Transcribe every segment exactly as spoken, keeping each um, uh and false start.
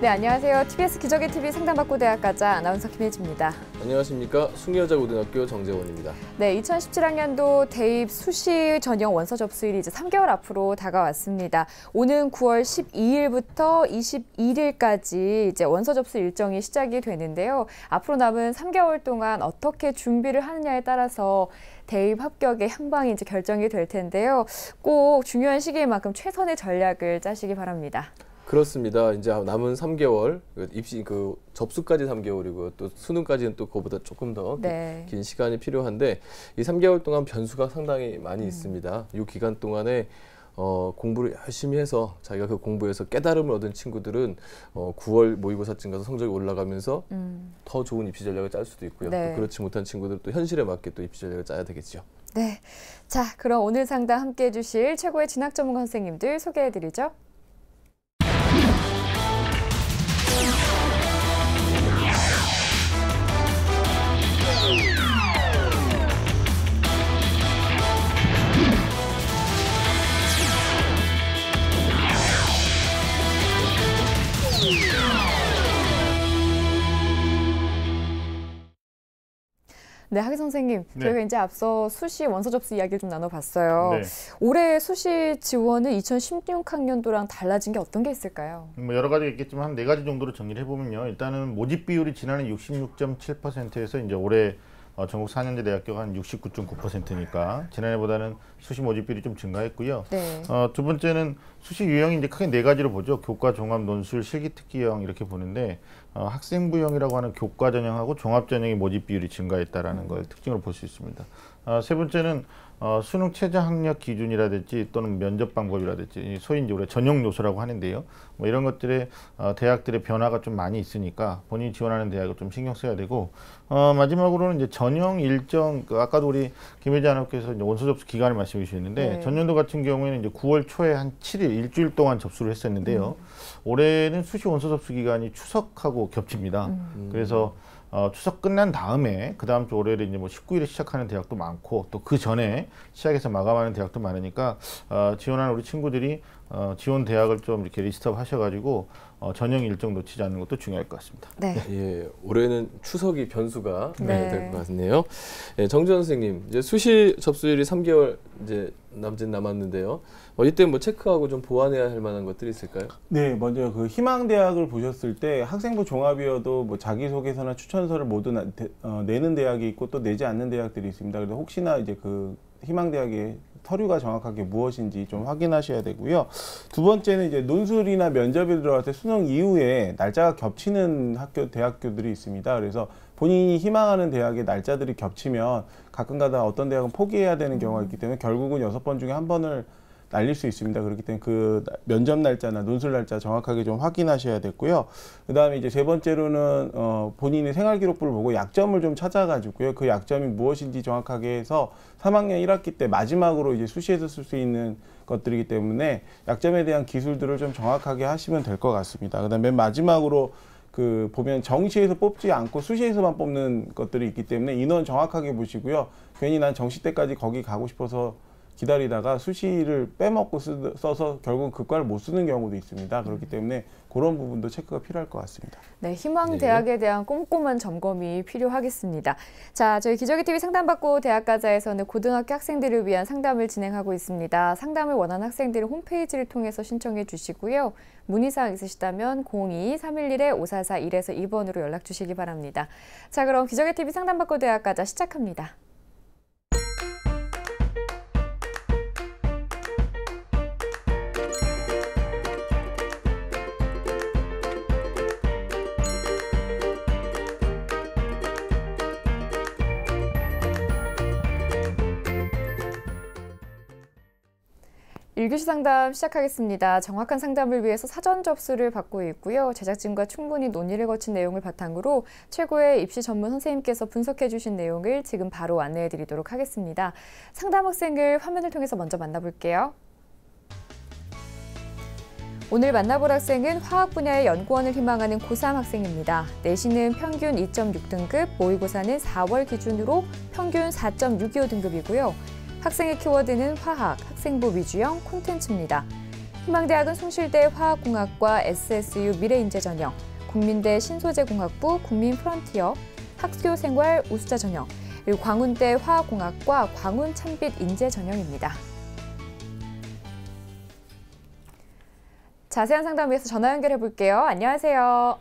네, 안녕하세요. 티비에스 기적의 티비 상담받고 대학가자 아나운서 김혜지입니다. 안녕하십니까. 숭여자고등학교 정재원입니다. 네, 이천십칠 학년도 대입 수시 전형 원서 접수일이 이제 삼 개월 앞으로 다가왔습니다. 오는 구월 십이일부터 이십일일까지 이제 원서 접수 일정이 시작이 되는데요. 앞으로 남은 삼 개월 동안 어떻게 준비를 하느냐에 따라서 대입 합격의 향방이 이제 결정이 될 텐데요. 꼭 중요한 시기인 만큼 최선의 전략을 짜시기 바랍니다. 그렇습니다. 이제 남은 삼 개월, 입시 그 접수까지 삼 개월이고 또 수능까지는 또 그거보다 조금 더 긴 네. 시간이 필요한데 이 삼 개월 동안 변수가 상당히 많이 음. 있습니다. 이 기간 동안에 어, 공부를 열심히 해서 자기가 그 공부에서 깨달음을 얻은 친구들은 어, 구월 모의고사쯤 가서 성적이 올라가면서 음. 더 좋은 입시 전략을 짤 수도 있고요. 네. 또 그렇지 못한 친구들은 또 현실에 맞게 또 입시 전략을 짜야 되겠죠. 네, 자 그럼 오늘 상담 함께해 주실 최고의 진학 전문가 선생님들 소개해드리죠. 네, 하기 선생님, 네. 저희가 이제 앞서 수시 원서 접수 이야기를 좀 나눠봤어요. 네. 올해 수시 지원은 이천십육 학년도랑 달라진 게 어떤 게 있을까요? 뭐 여러 가지 있겠지만 한 네 가지 정도로 정리를 해보면요. 일단은 모집 비율이 지난해 육십육 점 칠 퍼센트에서 이제 올해 어, 전국 사 년제 대학교가 한 육십구 점 구 퍼센트니까 지난해보다는 수시 모집 비율이 좀 증가했고요. 네. 어, 두 번째는 수시 유형이 이제 크게 네 가지로 보죠. 교과, 종합, 논술, 실기특기형 이렇게 보는데 어, 학생부형이라고 하는 교과 전형하고 종합 전형의 모집 비율이 증가했다라는 걸 특징으로 볼 수 있습니다. 어, 세 번째는 어, 수능 최저 학력 기준이라든지 또는 면접 방법이라든지 소위 이제 우리가 전형 요소라고 하는데요. 뭐 이런 것들의 어, 대학들의 변화가 좀 많이 있으니까 본인이 지원하는 대학을 좀 신경 써야 되고 어, 마지막으로는 이제 전형 일정 그 아까도 우리 김혜지 아나운서께서 이제 원서 접수 기간을 말씀해 주셨는데 네. 전년도 같은 경우에는 이제 구월 초에 한 칠일 일주일 동안 접수를 했었는데요. 음. 올해는 수시 원서 접수 기간이 추석하고 겹칩니다. 음. 그래서 어, 추석 끝난 다음에 그 다음 주 월요일에 이제 뭐 십구일에 시작하는 대학도 많고 또 그 전에 시작해서 마감하는 대학도 많으니까 어, 지원하는 우리 친구들이 어, 지원 대학을 좀 이렇게 리스트업 하셔가지고 어, 전형 일정 놓치지 않는 것도 중요할 것 같습니다. 네. 예, 올해는 추석이 변수가 네. 될 것 같네요. 예, 정지원 선생님, 이제 수시 접수율이 삼 개월 이제 남짓 남았는데요. 어, 이때 뭐 체크하고 좀 보완해야 할 만한 것들이 있을까요? 네, 먼저 그 희망 대학을 보셨을 때 학생부 종합이어도 뭐 자기소개서나 추천서를 모두 나, 대, 어, 내는 대학이 있고 또 내지 않는 대학들이 있습니다. 그래서 혹시나 이제 그 희망 대학의 서류가 정확하게 무엇인지 좀 확인하셔야 되고요. 두 번째는 이제 논술이나 면접에 들어갈 때 수능 이후에 날짜가 겹치는 학교 대학교들이 있습니다. 그래서 본인이 희망하는 대학의 날짜들이 겹치면 가끔가다 어떤 대학은 포기해야 되는 경우가 있기 때문에 결국은 여섯 번 중에 한 번을 날릴 수 있습니다. 그렇기 때문에 그 면접 날짜나 논술 날짜 정확하게 좀 확인하셔야 됐고요. 그 다음에 이제 세 번째로는 어 본인의 생활기록부를 보고 약점을 좀 찾아가지고요. 그 약점이 무엇인지 정확하게 해서 삼 학년 일 학기 때 마지막으로 이제 수시에서 쓸 수 있는 것들이기 때문에 약점에 대한 기술들을 좀 정확하게 하시면 될 것 같습니다. 그 다음에 맨 마지막으로 그 보면 정시에서 뽑지 않고 수시에서만 뽑는 것들이 있기 때문에 인원 정확하게 보시고요. 괜히 난 정시 때까지 거기 가고 싶어서 기다리다가 수시를 빼먹고 쓰, 써서 결국 교과를 못 쓰는 경우도 있습니다. 그렇기 때문에 그런 부분도 체크가 필요할 것 같습니다. 네, 희망 대학에 대한 꼼꼼한 점검이 필요하겠습니다. 자, 저희 기적의 티비 상담받고 대학가자에서는 고등학교 학생들을 위한 상담을 진행하고 있습니다. 상담을 원하는 학생들은 홈페이지를 통해서 신청해 주시고요. 문의사항 있으시다면 공이 삼일일 오사사일에서 이 번으로 연락 주시기 바랍니다. 자, 그럼 기적의 티비 상담받고 대학가자 시작합니다. 일 교시 상담 시작하겠습니다. 정확한 상담을 위해서 사전 접수를 받고 있고요. 제작진과 충분히 논의를 거친 내용을 바탕으로 최고의 입시 전문 선생님께서 분석해 주신 내용을 지금 바로 안내해 드리도록 하겠습니다. 상담 학생을 화면을 통해서 먼저 만나볼게요. 오늘 만나볼 학생은 화학 분야의 연구원을 희망하는 고삼 학생입니다. 내신은 평균 이 점 육 등급, 모의고사는 사월 기준으로 평균 사 점 육이오 등급이고요. 학생의 키워드는 화학, 학생부 위주형 콘텐츠입니다. 희망대학은 숭실대 화학공학과 에스에스유 미래인재 전형, 국민대 신소재공학부 국민프런티어, 학교생활 우수자 전형, 그리고 광운대 화학공학과 광운찬빛인재 전형입니다. 자세한 상담 위해서 전화 연결해 볼게요. 안녕하세요.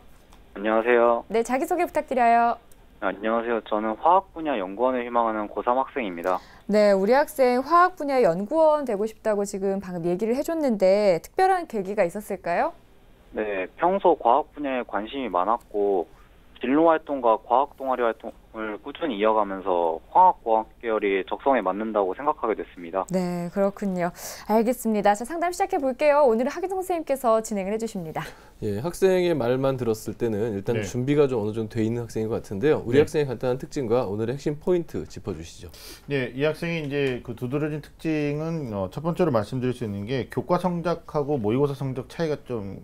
안녕하세요. 네, 자기소개 부탁드려요. 안녕하세요. 저는 화학 분야 연구원을 희망하는 고삼 학생입니다. 네, 우리 학생 화학 분야 연구원 되고 싶다고 지금 방금 얘기를 해줬는데 특별한 계기가 있었을까요? 네, 평소 과학 분야에 관심이 많았고 진로 활동과 과학 동아리 활동을 꾸준히 이어가면서 화학공학 계열이 적성에 맞는다고 생각하게 됐습니다. 네, 그렇군요. 알겠습니다. 자, 상담 시작해 볼게요. 오늘은 하기성 선생님께서 진행을 해주십니다. 예, 학생의 말만 들었을 때는 일단 네. 준비가 좀 어느 정도 돼 있는 학생인 것 같은데요. 우리 네. 학생의 간단한 특징과 오늘의 핵심 포인트 짚어주시죠. 네, 이 학생이 이제 그 두드러진 특징은 어, 첫 번째로 말씀드릴 수 있는 게 교과 성적하고 모의고사 성적 차이가 좀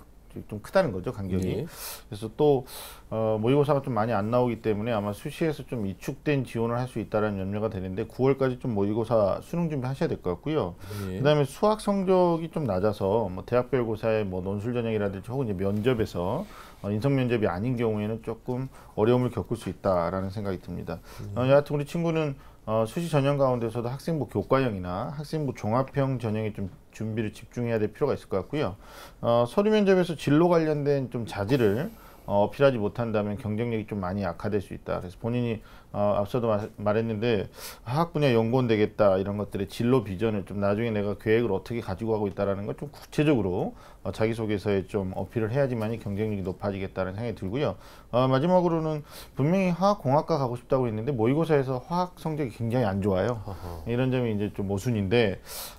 좀 크다는 거죠, 간격이. 네. 그래서 또 어, 모의고사가 좀 많이 안 나오기 때문에 아마 수시에서 좀 이축된 지원을 할 수 있다는 염려가 되는데 구월까지 좀 모의고사 수능 준비하셔야 될 것 같고요. 네. 그다음에 수학 성적이 좀 낮아서 뭐 대학별고사의 뭐 논술 전형이라든지 혹은 이제 면접에서 어, 인성 면접이 아닌 경우에는 조금 어려움을 겪을 수 있다라는 생각이 듭니다. 음. 어, 여하튼 우리 친구는 어, 수시 전형 가운데서도 학생부 교과형이나 학생부 종합형 전형에 좀 준비를 집중해야 될 필요가 있을 것 같고요. 어, 서류 면접에서 진로 관련된 좀 자질을 어, 어필하지 못한다면 경쟁력이 좀 많이 약화될 수 있다. 그래서 본인이 어, 앞서도 마, 말했는데 화학 분야 연구원 되겠다 이런 것들의 진로 비전을 좀 나중에 내가 계획을 어떻게 가지고 가고 있다라는 걸 좀 구체적으로 어, 자기소개서에 좀 어필을 해야지만이 경쟁력이 높아지겠다는 생각이 들고요. 어, 마지막으로는 분명히 화학공학과 가고 싶다고 했는데 모의고사에서 화학 성적이 굉장히 안 좋아요. 어허. 이런 점이 이제 좀 모순인데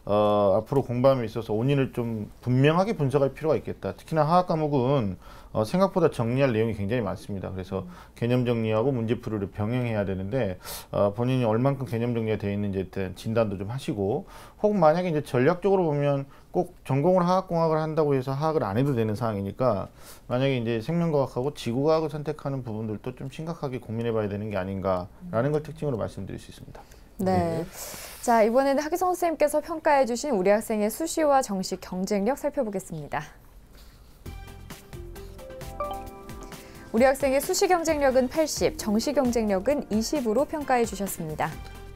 어, 앞으로 공부함에 있어서 원인을 좀 분명하게 분석할 필요가 있겠다. 특히나 화학 과목은 어, 생각보다 정리할 내용이 굉장히 많습니다. 그래서 개념 정리하고 문제풀이를 병행해야 되는데 어, 본인이 얼만큼 개념 정리가 되어 있는지에 대한 진단도 좀 하시고 혹은 만약에 이제 전략적으로 보면 꼭 전공을 화학공학을 한다고 해서 화학을 안 해도 되는 상황이니까 만약에 이제 생명과학하고 지구과학을 선택하는 부분들도 좀 심각하게 고민해 봐야 되는 게 아닌가라는 걸 특징으로 말씀드릴 수 있습니다. 네. 자, 이번에는 하기성 선생님께서 평가해 주신 우리 학생의 수시와 정시 경쟁력 살펴보겠습니다. 우리 학생의 수시 경쟁력은 팔십, 정시 경쟁력은 이십으로 평가해 주셨습니다.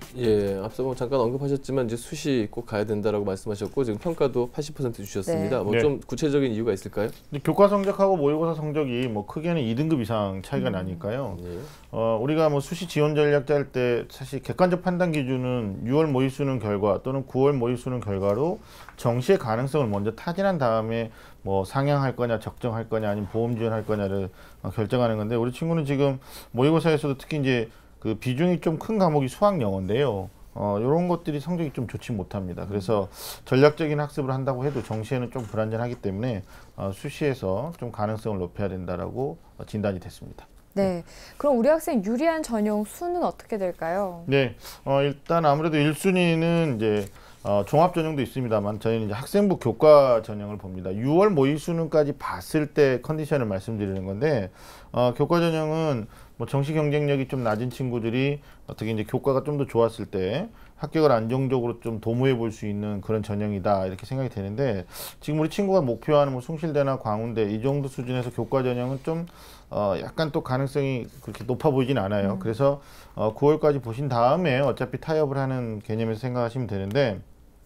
예, 앞서 뭐 잠깐 언급하셨지만 이제 수시 꼭 가야 된다라고 말씀하셨고 지금 평가도 팔십 퍼센트 주셨습니다. 네. 뭐 좀 구체적인 이유가 있을까요? 근데 교과 성적하고 모의고사 성적이 뭐 크게는 이 등급 이상 차이가 음. 나니까요. 예. 어, 우리가 뭐 수시 지원 전략 짤 때 사실 객관적 판단 기준은 유월 모의 수능 결과 또는 구월 모의 수능 결과로 정시의 가능성을 먼저 타진한 다음에 뭐 상향할 거냐 적정할 거냐 아니면 보험 지원할 거냐를 어, 결정하는 건데 우리 친구는 지금 모의고사에서도 특히 이제 그 비중이 좀 큰 과목이 수학 영어인데요. 어, 이런 것들이 성적이 좀 좋지 못합니다. 그래서 전략적인 학습을 한다고 해도 정시에는 좀 불안전하기 때문에 어, 수시에서 좀 가능성을 높여야 된다라고 어, 진단이 됐습니다. 네. 그럼 우리 학생 유리한 전형 수는 어떻게 될까요? 네, 어, 일단 아무래도 일 순위는 이제 어, 종합 전형도 있습니다만 저희는 이제 학생부 교과 전형을 봅니다. 유월 모의 수능까지 봤을 때 컨디션을 말씀드리는 건데 어, 교과 전형은 뭐 정시 경쟁력이 좀 낮은 친구들이 어떻게 이제 교과가 좀 더 좋았을 때 합격을 안정적으로 좀 도모해 볼 수 있는 그런 전형이다 이렇게 생각이 되는데 지금 우리 친구가 목표하는 뭐 숭실대나 광운대 이 정도 수준에서 교과 전형은 좀 어, 약간 또 가능성이 그렇게 높아 보이진 않아요. 음. 그래서 어, 구월까지 보신 다음에 어차피 타협을 하는 개념에서 생각하시면 되는데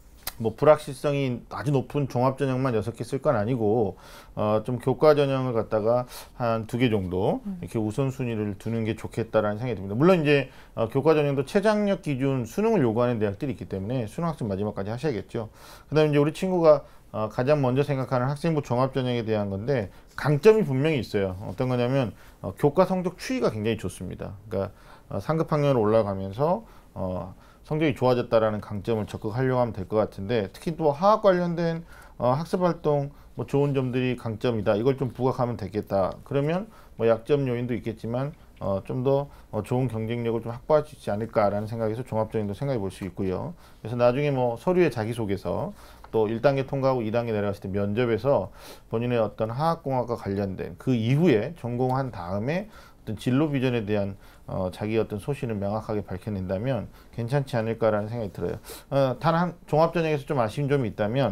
뭐 불확실성이 아주 높은 종합 전형만 여섯 개 쓸 건 아니고 어, 좀 교과 전형을 갖다가 한 두 개 정도 이렇게 우선순위를 두는 게 좋겠다라는 생각이 듭니다. 물론 이제 어, 교과 전형도 최장력 기준 수능을 요구하는 대학들이 있기 때문에 수능 학습 마지막까지 하셔야겠죠. 그다음에 이제 우리 친구가 어, 가장 먼저 생각하는 학생부 종합 전형에 대한 건데 강점이 분명히 있어요. 어떤 거냐면 어, 교과 성적 추이가 굉장히 좋습니다. 그러니까 어, 상급 학년으로 올라가면서 어, 성적이 좋아졌다라는 강점을 적극하려고 하면 될 것 같은데 특히 또 화학 관련된 어, 학습활동 뭐 좋은 점들이 강점이다. 이걸 좀 부각하면 되겠다. 그러면 뭐 약점 요인도 있겠지만 어, 좀 더 어, 좋은 경쟁력을 좀 확보할 수 있지 않을까라는 생각에서 종합적인도 생각해 볼 수 있고요. 그래서 나중에 뭐 서류에 자기소개서 또 일 단계 통과하고 이 단계 내려갔을 때 면접에서 본인의 어떤 화학공학과 관련된 그 이후에 전공한 다음에 어떤 진로 비전에 대한 어, 자기 어떤 소신을 명확하게 밝혀낸다면 괜찮지 않을까라는 생각이 들어요. 어, 단 한 종합전형에서 좀 아쉬운 점이 있다면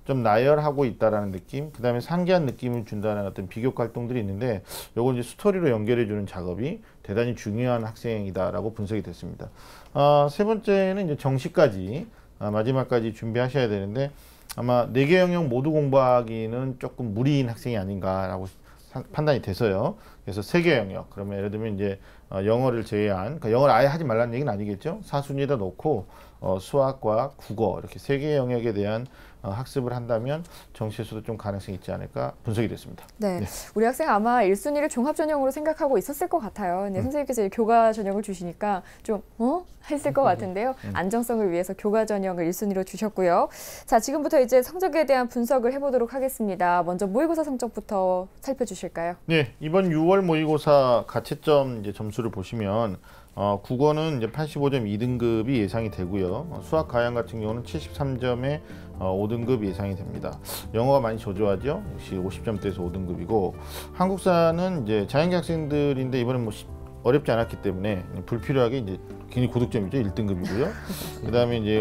좀 나열하고 있다라는 느낌, 그 다음에 상기한 느낌을 준다는 어떤 비교 활동들이 있는데, 요거 이제 스토리로 연결해주는 작업이 대단히 중요한 학생이다라고 분석이 됐습니다. 어, 세 번째는 이제 정시까지, 아, 마지막까지 준비하셔야 되는데, 아마 네 개 영역 모두 공부하기는 조금 무리인 학생이 아닌가라고 판단이 돼서요. 그래서 세 개 영역, 그러면 예를 들면 이제 어, 영어를 제외한, 그러니까 영어를 아예 하지 말라는 얘기는 아니겠죠. 사순위에다 놓고 어, 수학과 국어 이렇게 세 개 영역에 대한 어, 학습을 한다면 정시에서도 좀 가능성이 있지 않을까 분석이 됐습니다. 네, 네. 우리 학생 아마 일 순위를 종합 전형으로 생각하고 있었을 것 같아요. 근데 음. 선생님께서 교과 전형을 주시니까 좀 어? 했을 것 같은데요. 음. 안정성을 위해서 교과 전형을 일 순위로 주셨고요. 자, 지금부터 이제 성적에 대한 분석을 해보도록 하겠습니다. 먼저 모의고사 성적부터 살펴주실까요? 네, 이번 유월 모의고사 가채점 이제 점수를 보시면 어, 국어는 이제 팔십오 점 이 등급이 예상이 되고요. 어, 수학 가양 같은 경우는 칠십삼 점에 어, 오 등급 예상이 됩니다. 영어가 많이 저조하죠. 역시 오십 점대에서 오 등급이고, 한국사는 이제 자연계 학생들인데 이번엔 뭐 시, 어렵지 않았기 때문에 불필요하게 이제 굉장히 고득점이죠. 일 등급이고요. 그 다음에 이제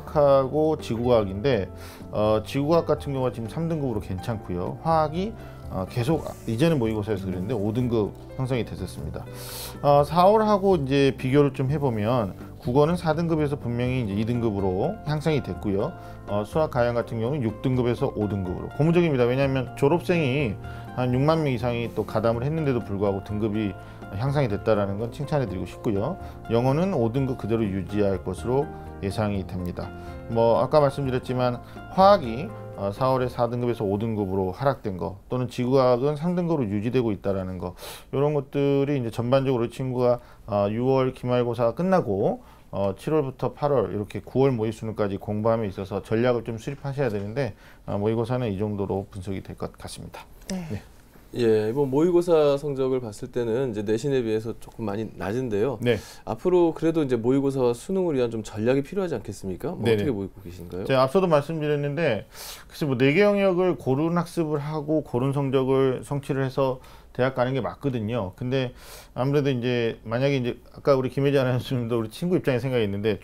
화학하고 지구과학인데, 어, 지구과학 같은 경우가 지금 삼 등급으로 괜찮고요. 화학이 어, 계속 이전에 모의고사에서 그랬는데 오 등급 형성이 됐었습니다. 어, 사월하고 이제 비교를 좀 해보면 국어는 사 등급에서 분명히 이제 이 등급으로 향상이 됐고요. 어, 수학 가양 같은 경우는 육 등급에서 오 등급으로 고무적입니다. 왜냐하면 졸업생이 한 육만 명 이상이 또 가담을 했는데도 불구하고 등급이 향상이 됐다는 건 칭찬해드리고 싶고요. 영어는 오 등급 그대로 유지할 것으로 예상이 됩니다. 뭐 아까 말씀드렸지만 화학이 어, 사월에 사 등급에서 오 등급으로 하락된 거, 또는 지구과학은 삼 등급으로 유지되고 있다라는 거, 이런 것들이 이제 전반적으로 친구가 어, 유월 기말고사가 끝나고 어, 칠월부터 팔월 이렇게 구월 모의 수능까지 공부함에 있어서 전략을 좀 수립하셔야 되는데, 어, 모의고사는 이 정도로 분석이 될 것 같습니다. 네. 네. 예, 이번 모의고사 성적을 봤을 때는 이제 내신에 비해서 조금 많이 낮은데요. 네. 앞으로 그래도 이제 모의고사와 수능을 위한 좀 전략이 필요하지 않겠습니까? 뭐 네네. 어떻게 보고 계신가요? 제가 앞서도 말씀드렸는데, 글쎄 뭐 네 개 영역을 고른 학습을 하고 고른 성적을 성취를 해서 대학 가는 게 맞거든요. 근데 아무래도 이제 만약에 이제 아까 우리 김혜지 아나운서님도 우리 친구 입장에 생각이 있는데,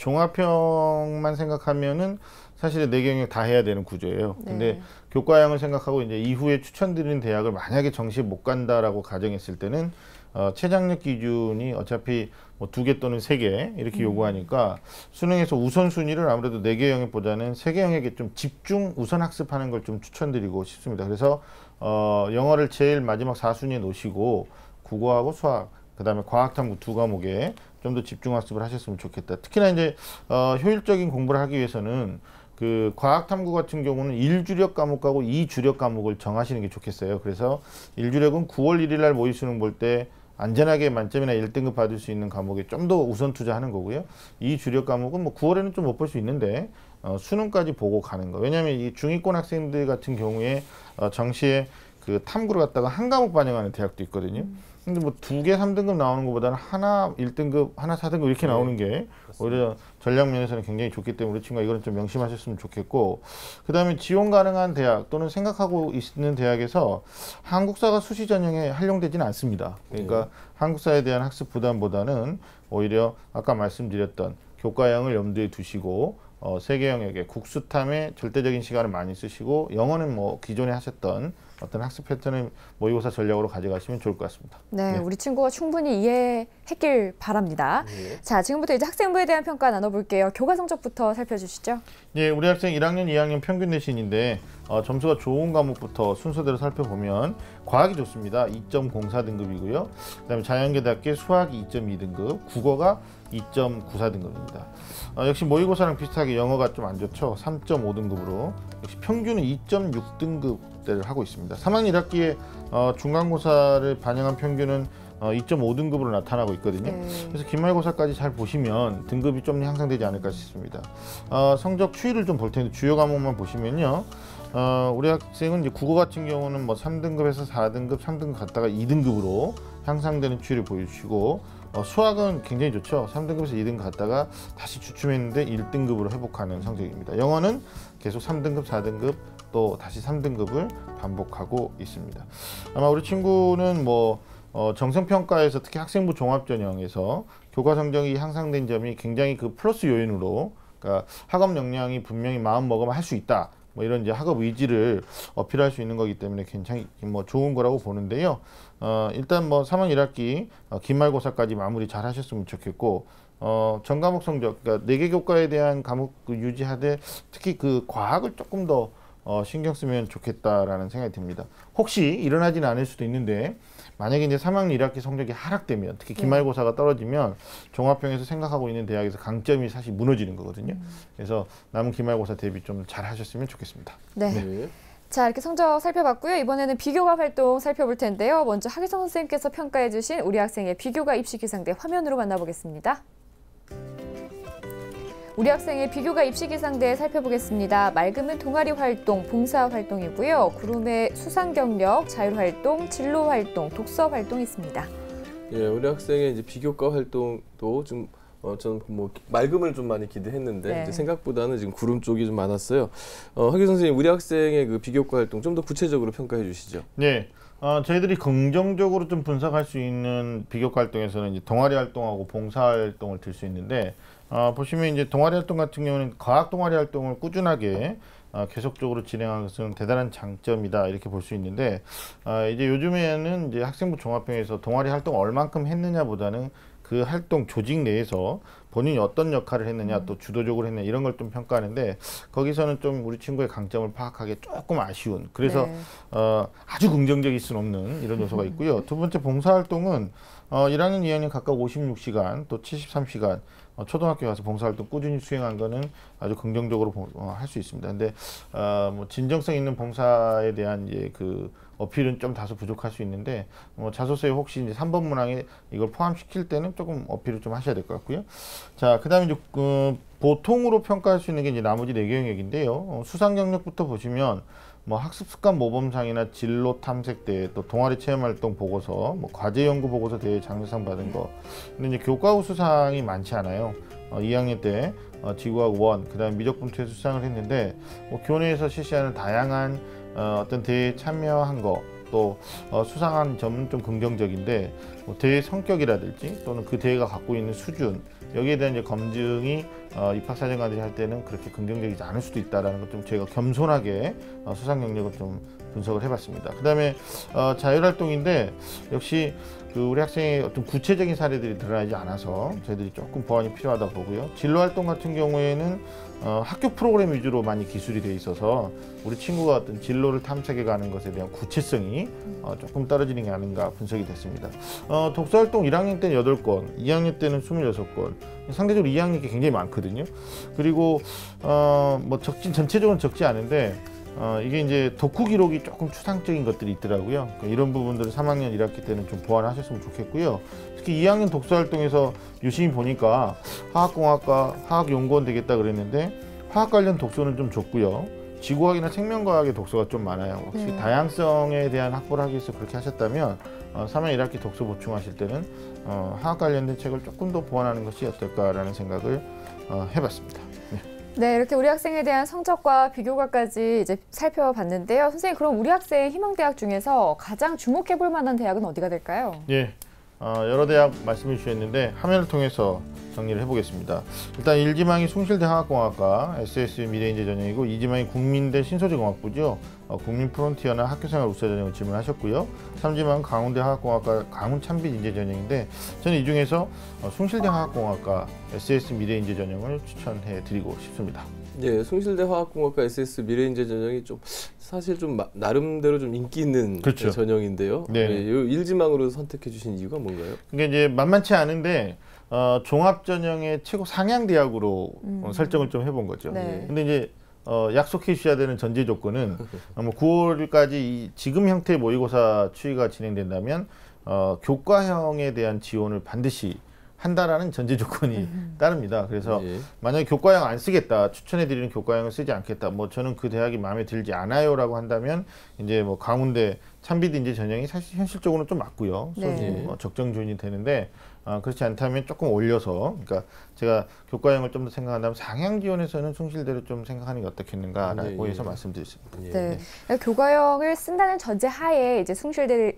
종합형만 생각하면은 사실 네 개 영역 다 해야 되는 구조예요. 네. 근데 교과형을 생각하고 이제 이후에 추천드리는 대학을 만약에 정시에 못 간다라고 가정했을 때는 어, 최장력 기준이 어차피 뭐 두 개 또는 세 개 이렇게 요구하니까 수능에서 우선순위를 아무래도 네 개 영역보다는 세 개 영역에 좀 집중 우선 학습하는 걸 좀 추천드리고 싶습니다. 그래서 어, 영어를 제일 마지막 사 순위에 놓으시고 국어하고 수학, 그 다음에 과학탐구 두 과목에 좀 더 집중 학습을 하셨으면 좋겠다. 특히나 이제 어, 효율적인 공부를 하기 위해서는 그 과학탐구 같은 경우는 일 주력 과목하고 이 주력 과목을 정하시는 게 좋겠어요. 그래서 일 주력은 구월 일일 날 모의 수능 볼 때 안전하게 만점이나 일 등급 받을 수 있는 과목에 좀 더 우선 투자하는 거고요. 이 주력 과목은 뭐 구월에는 좀 못 볼 수 있는데 어, 수능까지 보고 가는 거. 왜냐하면 이 중위권 학생들 같은 경우에 어, 정시에 그 탐구를 갖다가 한 과목 반영하는 대학도 있거든요. 근데 뭐 두 개 삼 등급 나오는 것보다는 하나 일 등급, 하나 사 등급 이렇게 나오는 게 오히려 전략 면에서는 굉장히 좋기 때문에 우리 친구가 이거는 좀 명심하셨으면 좋겠고, 그 다음에 지원 가능한 대학 또는 생각하고 있는 대학에서 한국사가 수시 전형에 활용되지는 않습니다. 그러니까 네. 한국사에 대한 학습 부담보다는 오히려 아까 말씀드렸던 교과형을 염두에 두시고 어, 세계 영역에 국수탐에 절대적인 시간을 많이 쓰시고, 영어는 뭐 기존에 하셨던 어떤 학습 패턴을 모의고사 전략으로 가져가시면 좋을 것 같습니다. 네, 네. 우리 친구가 충분히 이해했길 바랍니다. 네. 자, 지금부터 이제 학생부에 대한 평가 나눠볼게요. 교과 성적부터 살펴주시죠. 예, 우리 학생 일 학년, 이 학년 평균 내신인데 어, 점수가 좋은 과목부터 순서대로 살펴보면 과학이 좋습니다. 이 점 공사 등급이고요. 그다음에 자연계답게 수학이 이 점 이 등급, 국어가 이 점 구사 등급입니다. 어, 역시 모의고사랑 비슷하게 영어가 좀 안 좋죠. 삼 점 오 등급으로 역시 평균은 이 점 육 등급대를 하고 있습니다. 삼 학년 일 학기에 어, 중간고사를 반영한 평균은 어, 이 점 오 등급으로 나타나고 있거든요. 네. 그래서 기말고사까지 잘 보시면 등급이 좀 향상되지 않을까 싶습니다. 어, 성적 추이를 좀 볼 텐데 주요 과목만 보시면요. 어, 우리 학생은 이제 국어 같은 경우는 뭐 삼 등급에서 사 등급, 삼 등급 갔다가 이 등급으로 향상되는 추이를 보여주시고, 어, 수학은 굉장히 좋죠. 삼 등급에서 이 등급 갔다가 다시 주춤했는데 일 등급으로 회복하는 성적입니다. 영어는 계속 삼 등급, 사 등급 또 다시 삼 등급을 반복하고 있습니다. 아마 우리 친구는 뭐 어, 정성평가에서 특히 학생부 종합전형에서 교과 성적이 향상된 점이 굉장히 그 플러스 요인으로, 그러니까 학업 역량이 분명히 마음 먹으면 할 수 있다. 뭐 이런 이제 학업 의지를 어필할 수 있는 거기 때문에 굉장히 뭐 좋은 거라고 보는데요. 어, 일단 뭐 삼 학 일 학기 어, 기말고사까지 마무리 잘 하셨으면 좋겠고, 어, 전 과목 성적, 그러니까 네 개 교과에 대한 과목 그 유지하되 특히 그 과학을 조금 더 어, 신경 쓰면 좋겠다라는 생각이 듭니다. 혹시 일어나지는 않을 수도 있는데 만약에 이제 삼 학 일 학기 성적이 하락되면, 특히 기말고사가 떨어지면 종합형에서 생각하고 있는 대학에서 강점이 사실 무너지는 거거든요. 음. 그래서 남은 기말고사 대비 좀 잘 하셨으면 좋겠습니다. 네. 네. 자, 이렇게 성적 살펴봤고요. 이번에는 비교과 활동 살펴볼 텐데요. 먼저 하기성 선생님께서 평가해 주신 우리 학생의 비교과 입시 기상대 화면으로 만나보겠습니다. 우리 학생의 비교과 입시 기상대 살펴보겠습니다. 맑음은 동아리 활동, 봉사 활동이고요. 구름의 수상 경력, 자율 활동, 진로 활동, 독서 활동이 있습니다. 예, 우리 학생의 이제 비교과 활동도 좀 어, 저는 뭐 맑음을 좀 많이 기대했는데 네. 이제 생각보다는 지금 구름 쪽이 좀 많았어요. 어, 하기 선생님, 우리 학생의 그 비교과 활동 좀 더 구체적으로 평가해 주시죠. 네. 어, 저희들이 긍정적으로 좀 분석할 수 있는 비교과 활동에서는 이제 동아리 활동하고 봉사 활동을 들 수 있는데, 어, 보시면 이제 동아리 활동 같은 경우는 과학 동아리 활동을 꾸준하게 어, 계속적으로 진행한 것은 대단한 장점이다 이렇게 볼 수 있는데, 어, 이제 요즘에는 이제 학생부 종합형에서 동아리 활동 얼만큼 했느냐보다는 그 활동 조직 내에서 본인이 어떤 역할을 했느냐, 또 주도적으로 했느냐 이런 걸 좀 평가하는데, 거기서는 좀 우리 친구의 강점을 파악하기 조금 아쉬운, 그래서 네. 어, 아주 긍정적일 수는 없는 이런 요소가 있고요. 두 번째 봉사활동은 어, 일 학년, 이 학년 각각 오십육 시간 또 칠십삼 시간 어, 초등학교 가서 봉사활동 꾸준히 수행한 거는 아주 긍정적으로 어, 할 수 있습니다. 근데 어, 뭐 진정성 있는 봉사에 대한 이제 그 어필은 좀 다소 부족할 수 있는데, 뭐 자소서에 혹시 이제 삼 번 문항에 이걸 포함시킬 때는 조금 어필을 좀 하셔야 될 것 같고요. 자, 그 다음에 이제 그 보통으로 평가할 수 있는 게 이제 나머지 네 개 영역인데요. 어, 수상 경력부터 보시면 뭐 학습 습관 모범상이나 진로 탐색 대회, 또 동아리 체험 활동 보고서, 뭐 과제 연구 보고서 대회 장려상 받은 거. 근데 이제 교과 후 수상이 많지 않아요. 어, 이 학년 때 어, 지구학 원, 그다음 미적 분투에서 수상을 했는데, 뭐 교내에서 실시하는 다양한 어, 어떤 대회에 참여한 거, 또 어, 수상한 점은 좀 긍정적인데, 뭐 대회 성격이라든지 또는 그 대회가 갖고 있는 수준, 여기에 대한 이제 검증이 어, 입학사정관들이 할 때는 그렇게 긍정적이지 않을 수도 있다라는 것 좀 저희가 겸손하게 어, 수상 경력을 좀 분석을 해봤습니다. 그 다음에 어, 자율활동인데 역시 그 우리 학생의 어떤 구체적인 사례들이 드러나지 않아서 저희들이 조금 보완이 필요하다 보고요. 진로활동 같은 경우에는 어, 학교 프로그램 위주로 많이 기술이 돼 있어서 우리 친구가 어떤 진로를 탐색해 가는 것에 대한 구체성이 어, 조금 떨어지는 게 아닌가 분석이 됐습니다. 어, 독서활동 일 학년 때는 여덟 건, 이 학년 때는 스물여섯 건, 상대적으로 이 학년 게 굉장히 많거든요. 그리고 어, 뭐 적진 전체적으로는 적지 않은데 어, 이게 이제 독후 기록이 조금 추상적인 것들이 있더라고요. 그러니까 이런 부분들을 삼 학년 일 학기 때는 좀 보완하셨으면 좋겠고요. 특히 이 학년 독서활동에서 유심히 보니까 화학공학과 화학연구원 되겠다 그랬는데 화학 관련 독서는 좀 적고요. 지구학이나 생명과학의 독서가 좀 많아요. 혹시 네. 다양성에 대한 확보를 하기 위해서 그렇게 하셨다면 어, 삼 학년 일 학기 독서 보충하실 때는 어, 화학 관련된 책을 조금 더 보완하는 것이 어떨까라는 생각을 어, 해봤습니다. 네. 네, 이렇게 우리 학생에 대한 성적과 비교과까지 이제 살펴봤는데요. 선생님, 그럼 우리 학생 희망대학 중에서 가장 주목해볼 만한 대학은 어디가 될까요? 예, 어, 여러 대학 말씀해 주셨는데 화면을 통해서 정리를 해보겠습니다. 일단 일 지망이 숭실대 화학공학과 에스에스 미래인재 전형이고, 이 지망이 국민대 신소재공학부죠. 어, 국민프론티어나 학교생활 우수 전형을 질문하셨고요. 삼 지망은 강원대 화학공학과 강훈찬빛인재 전형인데, 저는 이 중에서 어, 숭실대 화학공학과 에스에스 미래인재 전형을 추천해 드리고 싶습니다. 예, 숭실대 화학공학과 에스에스 미래인재 전형이 좀 사실 좀 마, 나름대로 좀 인기 있는 그렇죠. 전형인데요. 네. 예, 일 지망으로 선택해 주신 이유가 뭔가요? 그게 이제 만만치 않은데 어, 종합 전형의 최고 상향 대학으로 음. 어, 설정을 좀 해본 거죠. 네. 근데 이제 어, 약속해 주셔야 되는 전제 조건은 어, 뭐 구월까지 이 지금 형태의 모의고사 추이가 진행된다면 어, 교과형에 대한 지원을 반드시 한다라는 전제 조건이 음. 따릅니다. 그래서 예. 만약에 교과형 안 쓰겠다, 추천해드리는 교과형을 쓰지 않겠다, 뭐 저는 그 대학이 마음에 들지 않아요라고 한다면 이제 뭐 강원대 찬빛인재 전형이 사실 현실적으로는 좀 맞고요. 네. 뭐 적정 지원이 되는데 어, 그렇지 않다면 조금 올려서, 그러니까 제가 교과형을 좀 더 생각한다면 상향 지원에서는 숭실대로 좀 생각하는 게 어떻겠는가라고 예, 예. 해서 말씀드렸습니다. 네, 교과형을 쓴다는 전제 하에 이제 숭실대를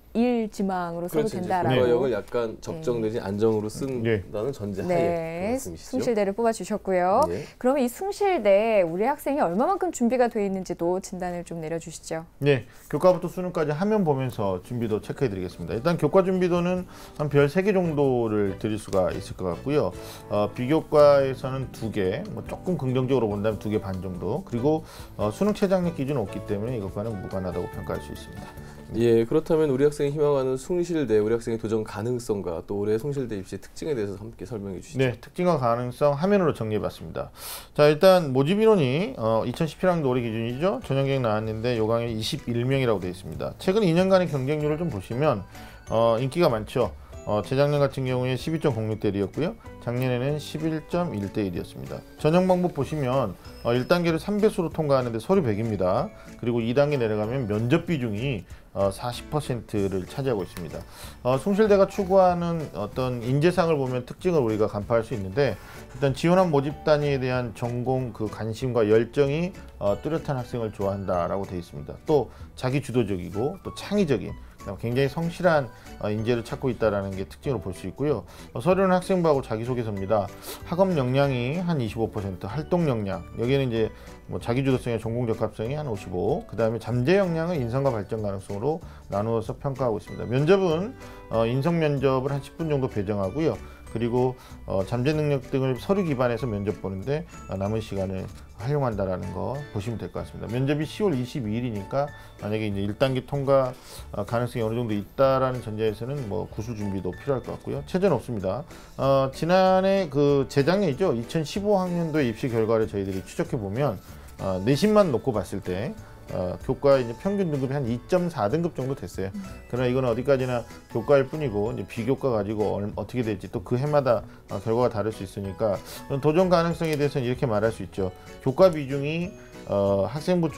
일 지망으로 써도 그렇죠. 된다라고. 국어형을 약간 적정 내지 안정으로 쓴다는 네. 전제하에 네, 그 말씀이시죠. 숭실대를 뽑아주셨고요. 네. 그러면 이 숭실대 우리 학생이 얼마만큼 준비가 돼 있는지도 진단을 좀 내려주시죠. 네, 교과부터 수능까지 화면 보면서 준비도 체크해드리겠습니다. 일단 교과 준비도는 한 별 세 개 정도를 드릴 수가 있을 것 같고요. 어, 비교과에서는 두 개, 뭐 조금 긍정적으로 본다면 두 개 반 정도. 그리고 어, 수능 최장력 기준은 없기 때문에 이것과는 무관하다고 평가할 수 있습니다. 예, 그렇다면 우리 학생이 희망하는 숭실대, 우리 학생의 도전 가능성과 또 올해 숭실대 입시의 특징에 대해서 함께 설명해 주시죠. 네, 특징과 가능성 화면으로 정리해봤습니다. 자, 일단 모집 인원이 어, 이천십칠 학년도 올해 기준이죠. 전형계획 나왔는데 요강에 이십일 명이라고 되어 있습니다. 최근 이 년간의 경쟁률을 좀 보시면 어, 인기가 많죠. 어, 재작년 같은 경우에 십이 점 공육 대 일이었고요. 작년에는 십일 점 일 대 일이었습니다. 전형 방법 보시면 어, 일 단계를 삼 배수로 통과하는데 서류 백입니다. 그리고 이 단계 내려가면 면접 비중이 어, 사십 퍼센트를 차지하고 있습니다. 어, 숭실대가 추구하는 어떤 인재상을 보면 특징을 우리가 간파할 수 있는데 일단 지원한 모집 단위에 대한 전공 그 관심과 열정이 어, 뚜렷한 학생을 좋아한다라고 되어 있습니다. 또 자기 주도적이고 또 창의적인 굉장히 성실한 인재를 찾고 있다는 게 특징으로 볼 수 있고요. 서류는 학생부하고 자기소개서입니다. 학업 역량이 한 이십오 퍼센트, 활동 역량 여기에는 이제 뭐 자기주도성의 전공 적합성이 한 오십오, 그 다음에 잠재 역량은 인성과 발전 가능성으로 나누어서 평가하고 있습니다. 면접은 어, 인성 면접을 한 십 분 정도 배정하고요. 그리고 어, 잠재 능력 등을 서류 기반해서 면접 보는데 어, 남은 시간을 활용한다라는 거 보시면 될 것 같습니다. 면접이 시월 이십이일이니까 만약에 이제 일 단계 통과 어, 가능성이 어느 정도 있다라는 전제에서는 뭐 구술 준비도 필요할 것 같고요. 체제는 없습니다. 어, 지난해 그 재작년이죠. 이천십오 학년도의 입시 결과를 저희들이 추적해 보면 어, 내신만 놓고 봤을 때 어, 교과 이제 평균 등급이 한 이 점 사 등급 정도 됐어요. 그러나 이건 어디까지나 교과일 뿐이고 이제 비교과 가지고 얼, 어떻게 될지 또 그 해마다 어, 결과가 다를 수 있으니까 도전 가능성에 대해서는 이렇게 말할 수 있죠. 교과 비중이 어, 학생부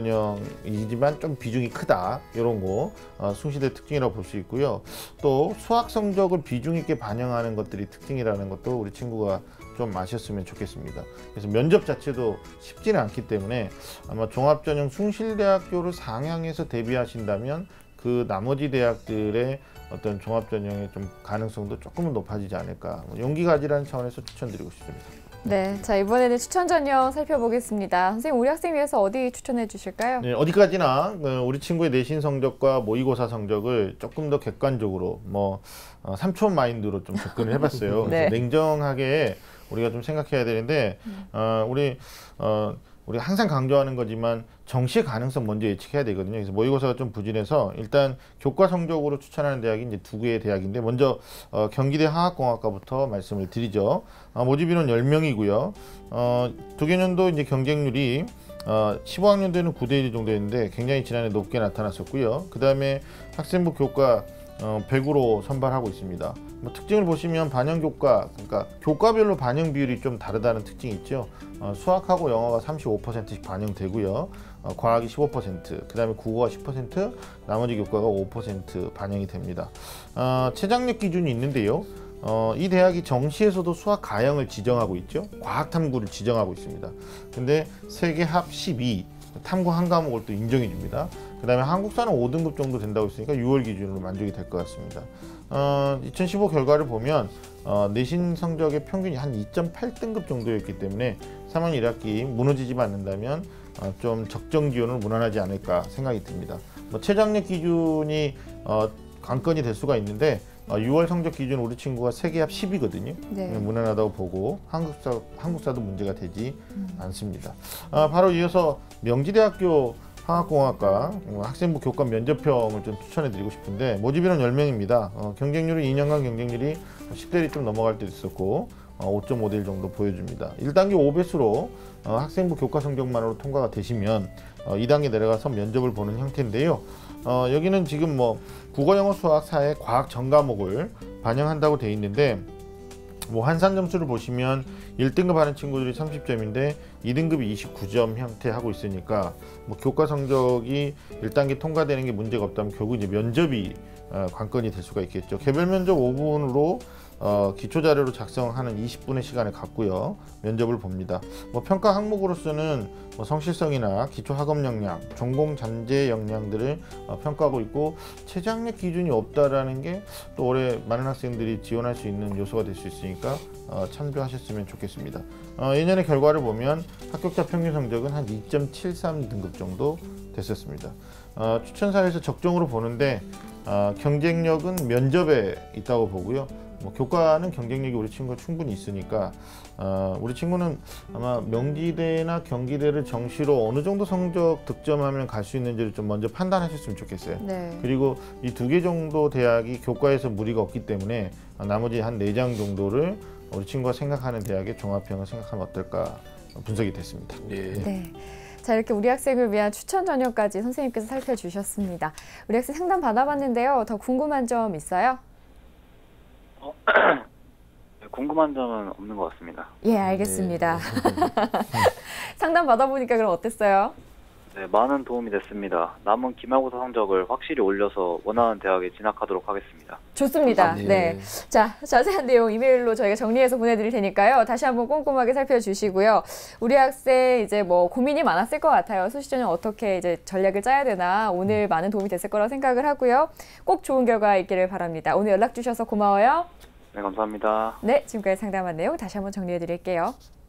종합전형이지만 좀 비중이 크다 이런 거 어, 숭실대 특징이라고 볼 수 있고요. 또 수학 성적을 비중 있게 반영하는 것들이 특징이라는 것도 우리 친구가 좀 아셨으면 좋겠습니다. 그래서 면접 자체도 쉽지는 않기 때문에 아마 종합전형 숭실대학교를 상향해서 대비하신다면 그 나머지 대학들의 어떤 종합전형의 좀 가능성도 조금은 높아지지 않을까, 뭐 용기 가지라는 차원에서 추천드리고 싶습니다. 네, 자 이번에는 추천 전형 살펴보겠습니다. 선생님, 우리 학생 위해서 어디 추천해 주실까요? 네, 어디까지나 우리 친구의 내신 성적과 모의고사 성적을 조금 더 객관적으로 뭐 어, 삼촌 마인드로 좀 접근을 해봤어요. 네. 그래서 냉정하게 우리가 좀 생각해야 되는데 어, 우리 어, 우리가 항상 강조하는 거지만 정시의 가능성 먼저 예측해야 되거든요. 그래서 모의고사가 좀 부진해서 일단 교과 성적으로 추천하는 대학이 이제 두 개의 대학인데 먼저 어, 경기대 화학공학과부터 말씀을 드리죠. 어, 모집 인원 열 명이고요. 어, 두 개년도 이제 경쟁률이 어, 십오 학년도에는 구 대 일 정도였는데 굉장히 지난해 높게 나타났었고요. 그 다음에 학생부 교과 어, 백으로 선발하고 있습니다. 뭐 특징을 보시면 반영 교과, 그러니까 교과별로 반영 비율이 좀 다르다는 특징이 있죠. 어, 수학하고 영어가 삼십오 퍼센트씩 반영되고요. 어, 과학이 십오 퍼센트, 그 다음에 국어가 십 퍼센트, 나머지 교과가 오 퍼센트 반영이 됩니다. 어, 최장력 기준이 있는데요. 어, 이 대학이 정시에서도 수학 가형을 지정하고 있죠. 과학 탐구를 지정하고 있습니다. 근데 세계 합 십이, 탐구 한 과목을 또 인정해 줍니다. 그 다음에 한국사는 오 등급 정도 된다고 했으니까 유월 기준으로 만족이 될 것 같습니다. 어, 이천십오 결과를 보면 어, 내신 성적의 평균이 한 이 점 팔 등급 정도였기 때문에 삼 학년 일 학기 무너지지 않는다면 어, 좀 적정 지원을 무난하지 않을까 생각이 듭니다. 뭐 최장력 기준이 어, 관건이 될 수가 있는데 어, 유월 성적 기준 우리 친구가 세계합 십이거든요. 네. 무난하다고 보고 한국사, 한국사도 문제가 되지 음. 않습니다. 어, 바로 이어서 명지대학교 화학공학과 학생부 교과 면접형을 좀 추천해드리고 싶은데 모집 인원 열 명입니다. 어, 경쟁률은 이 년간 경쟁률이 십 대 일이 좀 넘어갈 때도 있었고 어, 오 점 오 대 일 정도 보여줍니다. 일 단계 오 배수로 어, 학생부 교과 성적만으로 통과가 되시면 어, 이 단계 내려가서 면접을 보는 형태인데요. 어, 여기는 지금 뭐 국어, 영어, 수학, 사회, 과학 전 과목을 반영한다고 돼 있는데 뭐 환산 점수를 보시면 일 등급 하는 친구들이 삼십 점인데 이 등급이 이십구 점 형태하고 있으니까 뭐 교과 성적이 일 단계 통과되는 게 문제가 없다면 결국 이제 면접이 어, 관건이 될 수가 있겠죠. 개별 면접 오 분으로 어, 기초 자료로 작성하는 이십 분의 시간을 갖고요. 면접을 봅니다. 뭐 평가 항목으로서는 뭐 성실성이나 기초 학업 역량, 전공 잠재 역량들을 어, 평가하고 있고 최저학력 기준이 없다라는 게 또 올해 많은 학생들이 지원할 수 있는 요소가 될 수 있으니까 어, 참조하셨으면 좋겠습니다. 어, 예년의 결과를 보면 합격자 평균 성적은 한 이 점 칠삼 등급 정도 됐었습니다. 어, 추천사에서 적정으로 보는데 어, 경쟁력은 면접에 있다고 보고요. 뭐 교과는 경쟁력이 우리 친구가 충분히 있으니까 어, 우리 친구는 아마 명기대나 경기대를 정시로 어느 정도 성적 득점하면 갈 수 있는지를 좀 먼저 판단하셨으면 좋겠어요. 네. 그리고 이 두 개 정도 대학이 교과에서 무리가 없기 때문에 나머지 한 네 장 정도를 우리 친구가 생각하는 대학의 종합형을 생각하면 어떨까 분석이 됐습니다. 예. 네. 자, 이렇게 우리 학생을 위한 추천 전형까지 선생님께서 살펴주셨습니다. 우리 학생 상담 받아봤는데요. 더 궁금한 점 있어요? 어, 궁금한 점은 없는 것 같습니다. 예, 알겠습니다. 상담 받아보니까 그럼 어땠어요? 네, 많은 도움이 됐습니다. 남은 기말고사 성적을 확실히 올려서 원하는 대학에 진학하도록 하겠습니다. 좋습니다. 예. 네. 자, 자세한 내용 이메일로 저희가 정리해서 보내드릴 테니까요. 다시 한번 꼼꼼하게 살펴주시고요. 우리 학생 이제 뭐 고민이 많았을 것 같아요. 수시 전형 어떻게 이제 전략을 짜야 되나 오늘 많은 도움이 됐을 거라고 생각을 하고요. 꼭 좋은 결과 있기를 바랍니다. 오늘 연락 주셔서 고마워요. 네, 감사합니다. 네, 지금까지 상담한 내용 다시 한번 정리해드릴게요.